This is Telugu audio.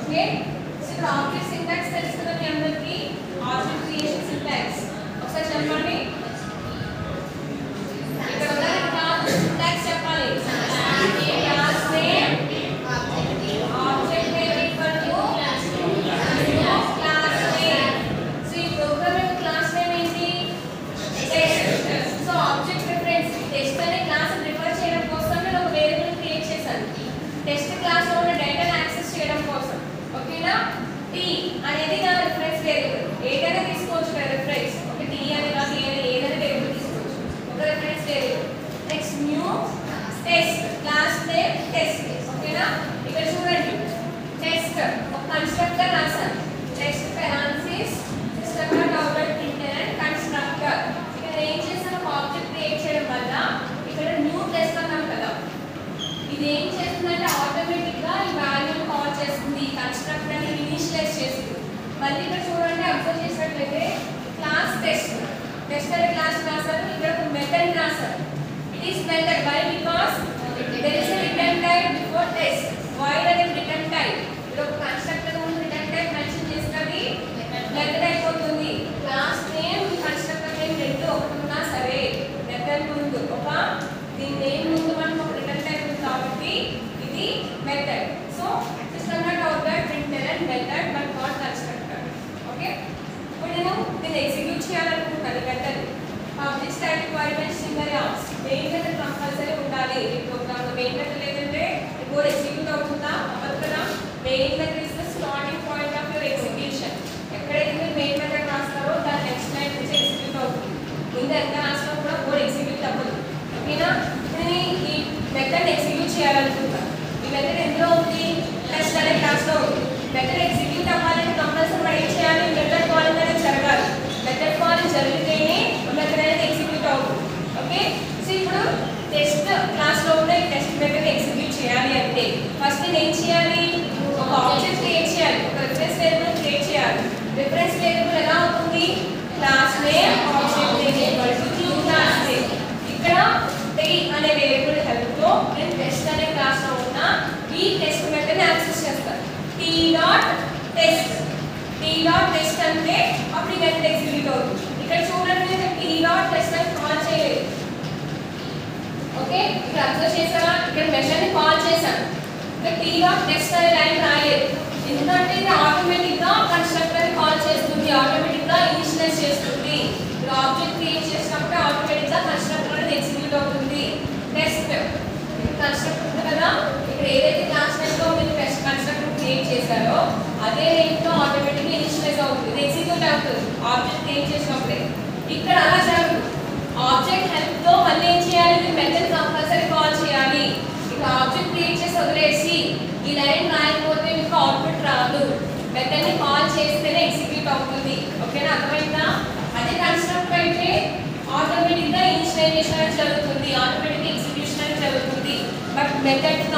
ఓకే సో ఇప్పుడు ఆబ్జెక్ట్ సింటాక్స్ తెలుసుకున్న మీ అందరికీ ఆబ్జెక్ట్ క్రియేషన్ సింటాక్స్ ఒకసారి చెప్పండి ఇక్కడ ఉన్నది కాదు సింటాక్స్ చెప్పాలి class name object name equal to class name so ఈ ప్రోగ్రామ్ యొక్క క్లాస్ నేమ్ ఏంటి test so object reference test అనే క్లాస్ రిఫర్ చేయడం కోసం నేను ఒక వేరియబుల్ క్రియేట్ చేశాను టెస్ట్ క్లాస్ లో ఉన్న డేటాను యాక్సెస్ చేయడం కోసం ఓకేనా t అనేది నా రిఫరెన్స్ వేరియబుల్ ఏదైనా తీసుకోవచ్చు కదా రిఫరెన్స్ ఒక t అని కాదు ఏదైనా వేరియబుల్ తీసుకోవచ్చు ఒక reference variable next new test class name test ఓకేనా ఇక్కడ చూడండి టెస్ట్ ఒక కన్స్ట్రక్టర్ రాసాను test parenthesis system dot out println and constructor ఇక్కడ ఏం చేస్తాను ఒక ఆబ్జెక్ట్ క్రియేట్ చేయడం వల్ల ఇక్కడ న్యూ టెస్ట్ అన్నాం కదా ఇది ఏం చేస్తుందంటే ఆటోమేటిక్ గా ఈ వాల్యూని కాల్ చేస్తుంది కన్స్ట్రక్టర్ ని ఇనిషియలైజ్ చేస్తుంది మళ్ళీ ఇక్కడ చూడండి అబ్జర్వ్ చేసినట్లయితే క్లాస్ టెస్ట్ టెస్ట్ అనే క్లాస్ రాశారు ఇక్కడ ఒక మెథడ్ రాశారు it is method why because there is a return type before test void అనేది రిటర్న్ టైప్ ఇక్కడ ఒక కన్స్ట్రక్టర్ ముందు రిటర్న్ టైప్ మెన్షన్ చేసినది మెథడ్ అయిపోతుంది క్లాస్ నేమ్ కన్స్ట్రక్టర్ నేమ్ రెండు ఒకటి ఉన్నా సరే మెథడ్ ముందు ఒక దీని నేమ్ ముందు మనకు ఒక రిటర్న్ టైప్ ఉంది కాబట్టి ఇది method so system dot out dot println and method but not constructor okay ఇప్పుడు నేను దీన్ని ఎగ్జిక్యూట్ చేయాలనుకుంటున్నాను method public static requirements single apps main method compulsory ఉండాలి ఈ ప్రోగ్రామ్ లో మెయిన్ మెథడ్ లేదంటే కోడ్ ఎగ్జిక్యూట్ అవుతుందా అవ్వదు కదా main method is the starting point of your execution ఎక్కడైతే మీరు మెయిన్ మెథడ్ రాస్తారో దాని నెక్స్ట్ లైన్ నుంచి ఎగ్జిక్యూట్ అవుతుంది ముందు ఎంత రాసినా కూడా కోడ్ ఎగ్జిక్యూట్ అవ్వదు ఓకేనా ఇప్పుడు ఈ మెథడ్ ఎగ్జిక్యూట్ చేయాలనుకుంటా ఈ మెథడ్ ఎందులో ఉంది టెస్ట్ అనే క్లాస్ లో ఉంది మెథడ్ ఎగ్జిక్యూట్ అవ్వాలంటే కంపల్సరీ ఏం చేయాలి మెథడ్ కాలింగ్ అనేది జరగాలి మెథడ్ కాలింగ్ జరిగితేనే మెథడ్ అనేది ఎగ్జిక్యూట్ అవుతుంది ఓకే సో ఇప్పుడు టెస్ట్ క్లాస్ లో ఉన్న ఈ టెస్ట్ మెథడ్ ఎగ్జిక్యూట్ చేయాలి అంటే ఫస్ట్ నేను ఏం చేయాలి ఒక ఆబ్జెక్ట్ క్రియేట్ చేయాలి ఒక రిఫరెన్స్ వేరియబుల్ క్రియేట్ చేయాలి రిఫరెన్స్ వేరియబుల్ ఎలా అవుతుంది class name object name equal to new class name ఇక్కడ t అనే వేరియబుల్ హెల్ప్ తో నేను టెస్ట్ అనే క్లాస్ లో ఉన్న ఈ టెస్ట్ మెథడ్ ని యాక్సెస్ చేస్తాను t.test t.test అంటే అప్పుడు ఈ మెథడ్ ఎగ్జిక్యూట్ అవుతుంది ఇక్కడ చూడండి నేను t.test అని కాల్ చేయలేదు ఓకే ఇక్కడ అబ్జర్వ్ చేసారా ఇక్కడ మెథడ్ ని కాల్ చేశాను ఇక్కడ t.test అనే లైన్ రాలేదు ఎందుకంటే ఇది ఆటోమేటిక్ గా కన్స్ట్రక్టర్ ని కాల్ చేస్తుంది ఆటోమేటిక్ గా ఇనిషియలైజ్ చేస్తుంది ఇక్కడ ఆబ్జెక్ట్ క్రియేట్ చేసినప్పుడు ఆటోమేటిక్ గా కన్స్ట్రక్టర్ అనేది ఎగ్జిక్యూట్ అవుతుంది టెస్ట్ కన్స్ట్రక్టర్ ఉంది కదా ఇక్కడ ఏదైతే క్లాస్ నేమ్ లో మీరు టెస్ట్ కన్స్ట్రక్టర్ క్రియేట్ చేశారో అదే నేమ్ తో ఆటోమేటిక్ గా ఇనిషియలైజ్ అవుతుంది ఇది ఎగ్జిక్యూట్ అవుతుంది ఆబ్జెక్ట్ క్రియేట్ చేసినప్పుడే ఇక్కడ అలా జరగదు ఆబ్జెక్ట్ హెల్ప్ తో మళ్ళీ ఏం చేయాలి మీరు మెథడ్ కంపల్సరీ కాల్ చేయాలి ఇక్కడ ఆబ్జెక్ట్ క్రియేట్ చేసి వదిలేసి ఈ లైన్ రాయకపోతే మీకు అవుట్పుట్ రాదు మెథడ్ ని కాల్ చేస్తేనే ఎగ్జిక్యూట్ అవుతుంది ఓకేనా అర్థమైందా అదే కన్స్ట్రక్టర్ అయితే ఆటోమేటిక్ గా ఇనిషియలైజేషన్ అనేది జరుగుతుంది ఆటోమేటిక్ ఎగ్జిక్యూషన్ అనేది జరుగుతుంది బట్ మెథడ్